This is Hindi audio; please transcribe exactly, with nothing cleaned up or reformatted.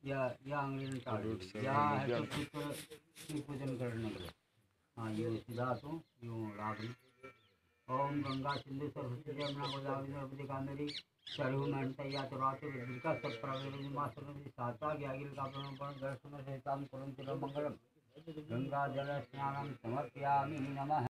या या अंग्रेजन टाळ या ह्याचं की पूजन करणे हाँ ये सीधा तो यूँ राग ओम गंगा सिंधु सरस्वती जमुना गोदावरी नर्मदे कावेरी सरयू नर्मदा या तो रात का सब प्रवेश मां सरस्वती साता ज्ञागिल का प्रणपण दर्शन सहिताम कुरंतिल मंगलम गंगा जल स्नानं समर्पयामि नमः।